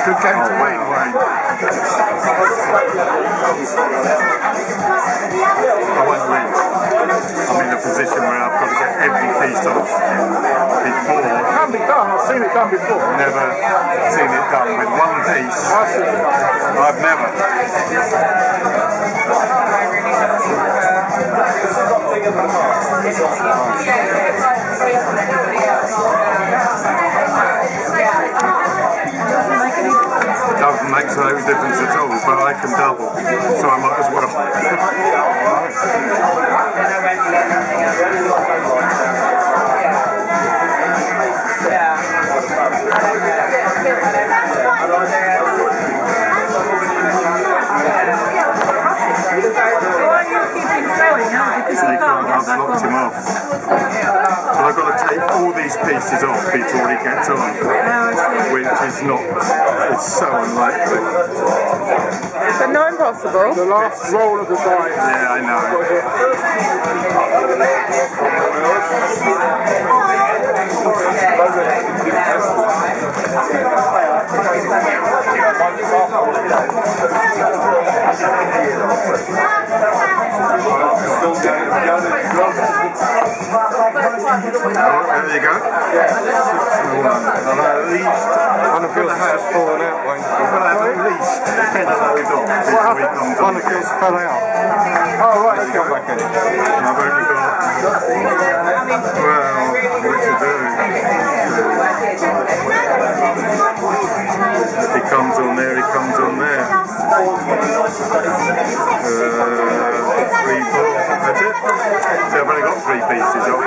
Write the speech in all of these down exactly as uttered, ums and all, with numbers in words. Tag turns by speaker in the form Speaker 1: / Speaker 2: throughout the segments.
Speaker 1: Good game to win, Wayne. I won't win. I'm in a position where I've got to get every piece off before.
Speaker 2: It can be done, I've seen it done before.
Speaker 1: Never seen it done with one piece.
Speaker 2: I've seen it done before.
Speaker 1: I've never. It doesn't make no difference at all, but I can double, so I might as well. I've knocked him off. But I've got to take all these pieces off before he gets on, which is not, it's so unlikely.
Speaker 3: But not impossible.
Speaker 2: The last roll of the dice.
Speaker 1: Yeah, I know. Oh, there you go. And at least
Speaker 2: One of yours has fallen out, Wayne.
Speaker 1: we've got to have at least ten of those off before he comes on.
Speaker 2: One of yours fell out. Oh, right, let's go back in.
Speaker 1: And I've only got, well, what to do? If he comes on there, he comes on there. Uh, three, four, that's it. So I've only got three pieces off.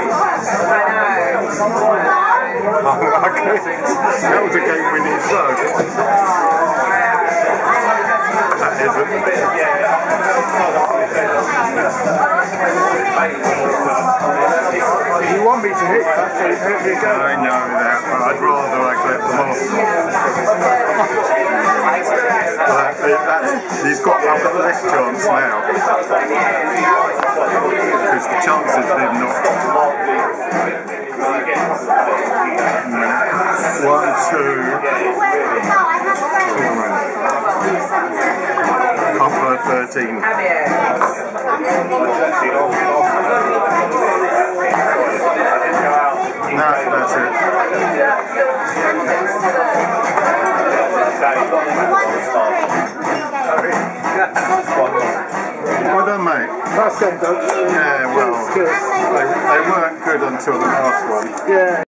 Speaker 1: Oh, okay. That was a game-winning throw. That isn't.
Speaker 2: You want me to hit that, so here you go.
Speaker 1: I know that, but I'd rather I get them off. Well, that, that, he's got, I've got less chance now. Because the chances of him not. One, two. Can't throw thirteen. No, that's it. Well done, mate.
Speaker 2: That's them, Doj.
Speaker 1: Yeah, well, they, they weren't good until the last one.
Speaker 2: Yeah.